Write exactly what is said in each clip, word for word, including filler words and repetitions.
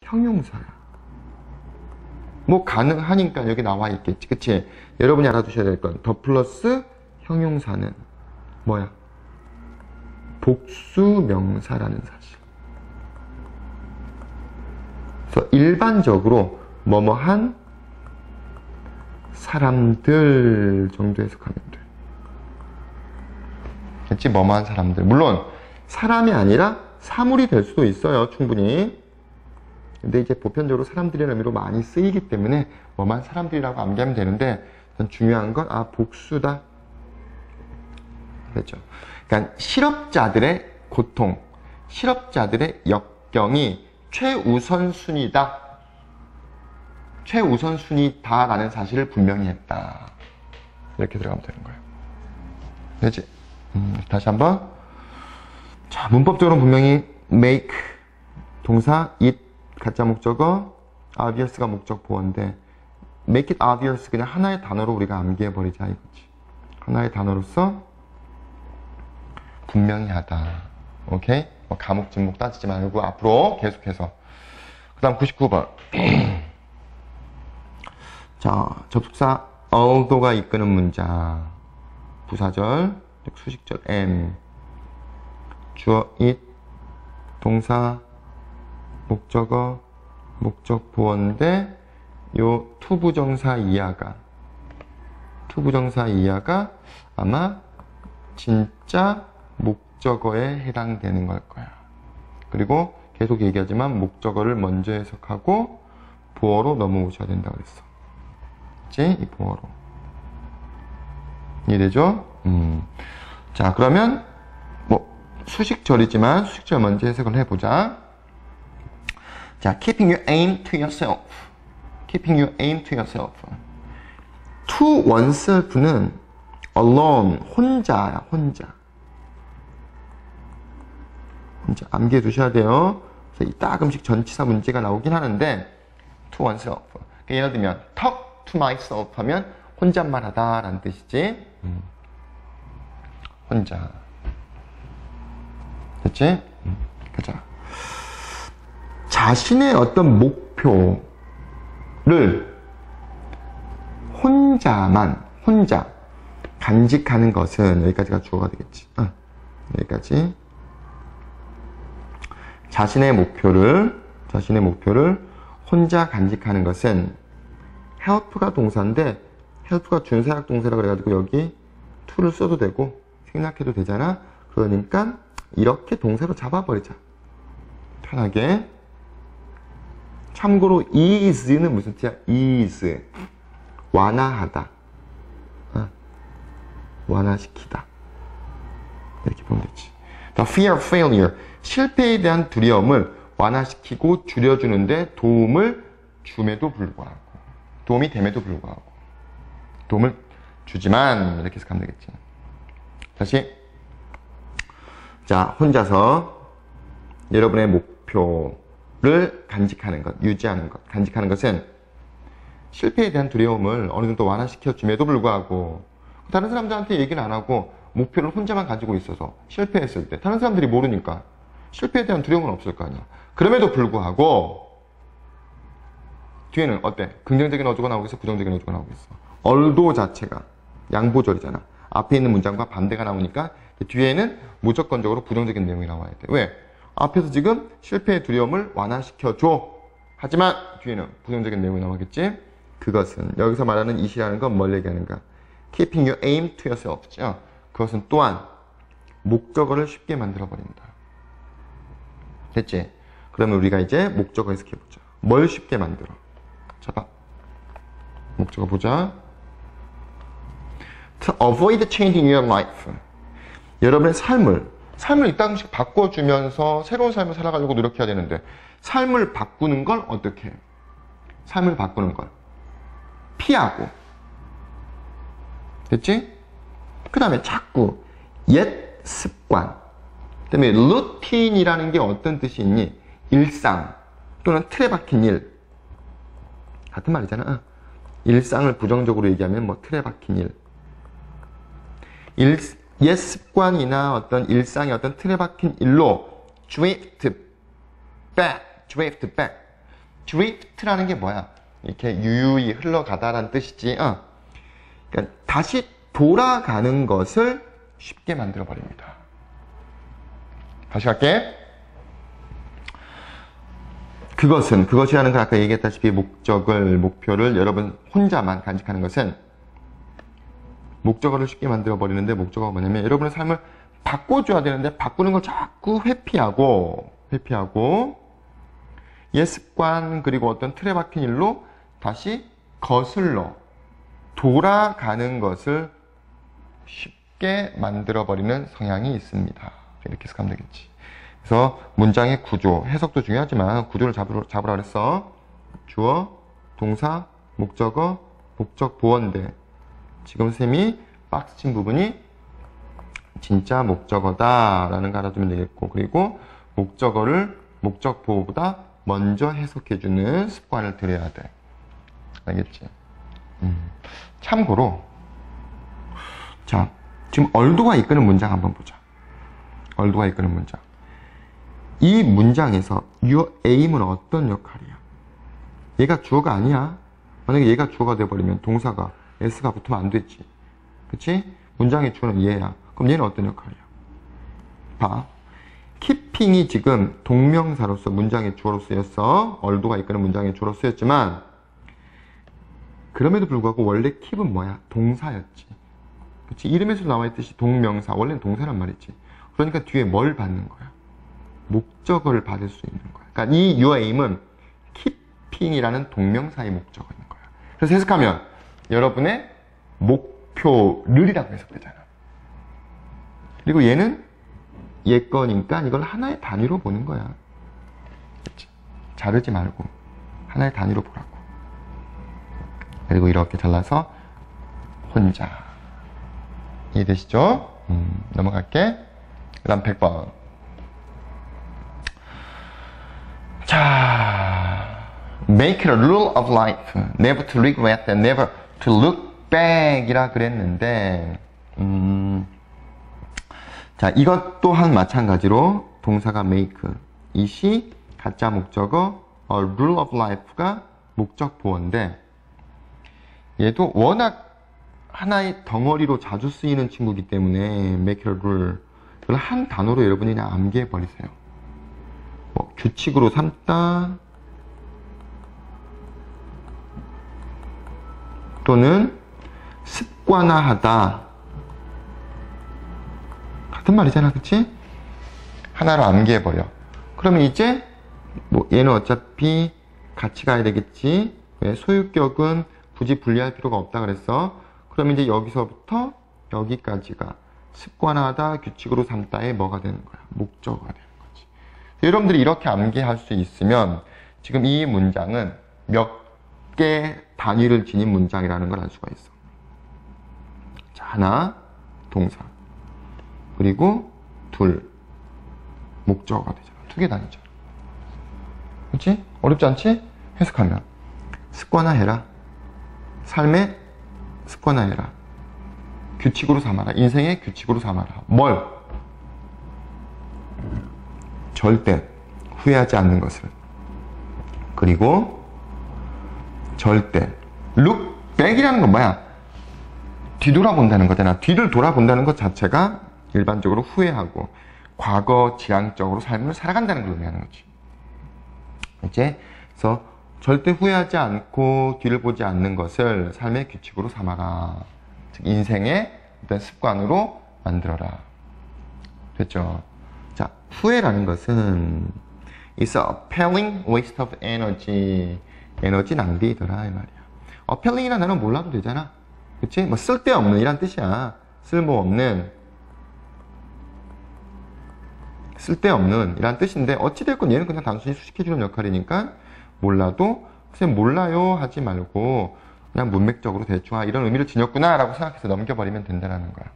형용사야. 뭐 가능하니까 여기 나와 있겠지. 그치? 여러분이 알아두셔야 될 건 더 플러스 형용사는 뭐야? 복수명사라는 사실. 그래서 일반적으로 뭐뭐한 사람들 정도 해석하면 돼. 그치? 뭐뭐한 사람들. 물론 사람이 아니라 사물이 될 수도 있어요. 충분히. 근데 이제 보편적으로 사람들이라는 의미로 많이 쓰이기 때문에 뭐만 사람들이라고 암기하면 되는데, 중요한 건 아 복수다. 그렇죠. 그러니까 실업자들의 고통, 실업자들의 역경이 최우선순위다. 최우선순위다라는 사실을 분명히 했다. 이렇게 들어가면 되는 거예요. 그렇지? 음, 다시 한번. 자, 문법적으로 분명히 make 동사, it 가짜 목적어, obvious가 목적 보어인데 make it obvious 그냥 하나의 단어로 우리가 암기해버리자 이거지. 하나의 단어로서 분명히 하다. 오케이? 뭐 과목 진목 따지지 말고 앞으로 계속해서. 그 다음 구십구 번. 자, 접속사 although가 이끄는 문자. 부사절, 수식절 am. 주어 it, 동사, 목적어, 목적 보어인데 요 투부정사 이하가 투부정사 이하가 아마 진짜 목적어에 해당되는 걸 거야. 그리고 계속 얘기하지만 목적어를 먼저 해석하고 보어로 넘어오셔야 된다고 그랬어. 그치? 이 보어로. 이해되죠? 음. 자, 그러면 뭐 수식절이지만 수식절 먼저 해석을 해보자. 자, keeping your aim to yourself. keeping your aim to yourself. to oneself는 alone, 혼자야, 혼자. 혼자. 암기해 두셔야 돼요. 그래서 이 따끔씩 전치사 문제가 나오긴 하는데, to oneself. 그러니까 예를 들면, talk to myself 하면 혼잣말 하다 라는 뜻이지. 음. 혼자. 됐지? 음. 가자. 자신의 어떤 목표를 혼자만, 혼자 간직하는 것은, 여기까지가 주어가 되겠지. 어, 여기까지. 자신의 목표를, 자신의 목표를 혼자 간직하는 것은 help가 동사인데, help가 준사역 동사라 그래가지고 여기 to를 써도 되고, 생략해도 되잖아. 그러니까 이렇게 동사로 잡아버리자. 편하게. 참고로 ease는 무슨 뜻이야? ease. 완화하다. 어? 완화시키다. 이렇게 보면 되지. The fear of failure. 실패에 대한 두려움을 완화시키고 줄여주는데 도움을 줌에도 불구하고. 도움이 됨에도 불구하고. 도움을 주지만, 이렇게 해석하면 되겠지. 다시. 자, 혼자서 여러분의 목표를 간직하는 것, 유지하는 것, 간직하는 것은 실패에 대한 두려움을 어느 정도 완화시켜줌에도 불구하고 다른 사람들한테 얘기는 안 하고 목표를 혼자만 가지고 있어서 실패했을 때 다른 사람들이 모르니까 실패에 대한 두려움은 없을 거 아니야. 그럼에도 불구하고 뒤에는 어때? 긍정적인 어조가 나오고 있어? 부정적인 어조가 나오고 있어? 얼도 자체가 양보절이잖아. 앞에 있는 문장과 반대가 나오니까 뒤에는 무조건적으로 부정적인 내용이 나와야 돼. 왜? 앞에서 지금 실패의 두려움을 완화시켜줘. 하지만 뒤에는 부정적인 내용이 나오겠지? 그것은 여기서 말하는 it이라는 건 뭘 얘기하는가? Keeping your aim to yourself. 그것은 또한 목적어를 쉽게 만들어버린다. 됐지? 그러면 우리가 이제 목적어 해석해보자. 뭘 쉽게 만들어? 잡아. 목적어 보자. To avoid changing your life. 여러분의 삶을, 삶을 이따금씩 바꿔주면서 새로운 삶을 살아가려고 노력해야 되는데, 삶을 바꾸는 걸 어떻게 해? 삶을 바꾸는 걸 피하고. 됐지? 그 다음에 자꾸 옛 습관. 그 다음에 루틴이라는 게 어떤 뜻이 있니? 일상 또는 틀에 박힌 일. 같은 말이잖아. 어. 일상을 부정적으로 얘기하면 뭐 틀에 박힌 일. 일 옛 습관이나 어떤 일상의 어떤 틀에 박힌 일로 drift back, drift back. drift라는 게 뭐야? 이렇게 유유히 흘러가다라는 뜻이지. 어. 그러니까 다시 돌아가는 것을 쉽게 만들어 버립니다. 다시 갈게. 그것은, 그것이라는 건 아까 얘기했다시피 목적을, 목표를 여러분 혼자만 간직하는 것은 목적어를 쉽게 만들어 버리는데, 목적어가 뭐냐면 여러분의 삶을 바꿔줘야 되는데 바꾸는 걸 자꾸 회피하고 회피하고 옛 습관 그리고 어떤 틀에 박힌 일로 다시 거슬러 돌아가는 것을 쉽게 만들어 버리는 성향이 있습니다. 이렇게 해석하면 되겠지. 그래서 문장의 구조, 해석도 중요하지만 구조를 잡으라, 잡으라 그랬어. 주어, 동사, 목적어, 목적 보어인데 지금 쌤이 박스 친 부분이 진짜 목적어다 라는 거 알아두면 되겠고, 그리고 목적어를 목적 보어보다 먼저 해석해주는 습관을 들여야 돼. 알겠지? 음. 참고로 자, 지금 얼도가 이끄는 문장 한번 보자. 얼도가 이끄는 문장. 이 문장에서 your aim은 어떤 역할이야? 얘가 주어가 아니야. 만약에 얘가 주어가 돼버리면 동사가 s가 붙으면 안 되지. 그치? 문장의 주어는 얘야. 그럼 얘는 어떤 역할이야? 봐. keeping이 지금 동명사로서 문장의 주어로 쓰였어. 얼도가 이끄는 문장의 주어로 쓰였지만 그럼에도 불구하고 원래 keep은 뭐야? 동사였지. 그치? 이름에서 나와있듯이 동명사. 원래는 동사란 말이지. 그러니까 뒤에 뭘 받는 거야? 목적어를 받을 수 있는 거야. 그러니까 이 your aim은 keeping이라는 동명사의 목적어인 거야. 그래서 해석하면 여러분의 목표를이라고 해석되잖아. 그리고 얘는 얘 거니까 이걸 하나의 단위로 보는 거야. 그치? 자르지 말고 하나의 단위로 보라고. 그리고 이렇게 잘라서 혼자. 이해되시죠? 음, 넘어갈게. 그 다음 백 번. 자, make it a rule of life. Never to regret and never to look back 이라 그랬는데, 음, 자, 이것 또한 마찬가지로 동사가 make, 이시 가짜 목적어, a rule of life가 목적 보어인데, 얘도 워낙 하나의 덩어리로 자주 쓰이는 친구이기 때문에 make it a rule, 그걸 한 단어로 여러분이 그냥 암기해 버리세요. 뭐 규칙으로 삼다 또는 습관화하다 같은 말이잖아, 그치? 하나로 암기해버려. 그러면 이제 뭐 얘는 어차피 같이 가야 되겠지. 왜? 소유격은 굳이 분리할 필요가 없다 그랬어. 그럼 이제 여기서부터 여기까지가 습관화하다, 규칙으로 삼다에 뭐가 되는 거야? 목적어가 되는 거지. 여러분들이 이렇게 암기할 수 있으면 지금 이 문장은 몇 개 단위를 지닌 문장이라는 걸 알 수가 있어. 자, 하나, 동사. 그리고 둘, 목적어가 되잖아. 두 개 단위잖아. 그렇지? 어렵지 않지? 해석하면 습관화해라. 삶의 습관화해라. 규칙으로 삼아라. 인생의 규칙으로 삼아라. 뭘? 절대 후회하지 않는 것을. 그리고 절대 look back이라는 건 뭐야? 뒤돌아본다는 거잖아. 뒤를 돌아본다는 것 자체가 일반적으로 후회하고 과거 지향적으로 삶을 살아간다는 걸 의미하는 거지. 이제 그래서 절대 후회하지 않고 뒤를 보지 않는 것을 삶의 규칙으로 삼아라. 즉 인생의 어떤 습관으로 만들어라. 됐죠? 자, 후회라는 것은 It's a appalling waste of energy. 에너지 낭비이더라 이 말이야. appalling이라는 단어는 몰라도 되잖아. 그치? 뭐 쓸데없는 이란 뜻이야. 쓸모없는, 쓸데없는 이란 뜻인데 어찌됐건 얘는 그냥 단순히 수식해주는 역할이니까 몰라도 선생님 몰라요 하지 말고 그냥 문맥적으로 대충 아 이런 의미를 지녔구나 라고 생각해서 넘겨버리면 된다는 거야.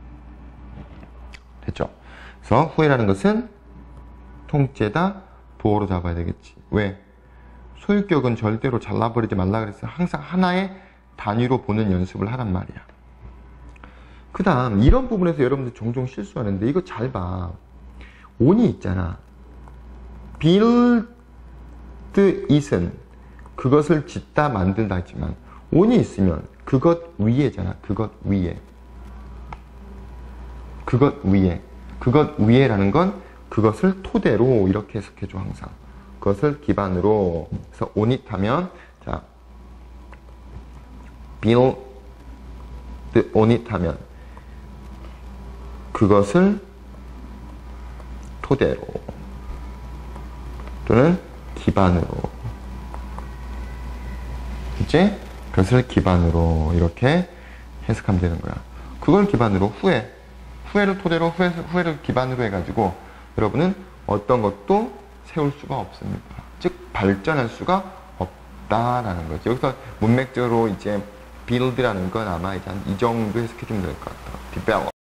됐죠? 그래서 후회라는 것은 통째다 보어로 잡아야 되겠지. 왜? 소유격은 절대로 잘라버리지 말라 그랬어. 항상 하나의 단위로 보는 연습을 하란 말이야. 그 다음 이런 부분에서 여러분들 종종 실수하는데 이거 잘 봐. on이 있잖아. build it은 그것을 짓다 만들다 했지만 on이 있으면 그것 위에잖아. 그것 위에. 그것 위에. 그것 위에라는 건 그것을 토대로 이렇게 해석해줘 항상. 그것을 기반으로. 그래서 on it 하면 자 build on it 하면 그것을 토대로 또는 기반으로. 이제 그것을 기반으로 이렇게 해석하면 되는 거야. 그걸 기반으로 후회, 후회를 토대로 후회, 후회를 기반으로 해가지고 여러분은 어떤 것도 세울 수가 없습니다. 즉 발전할 수가 없다라는 거죠. 여기서 문맥적으로 이제 build라는 건 아마 이제 한 이 정도 해석해주면 될 것 같아요. develop.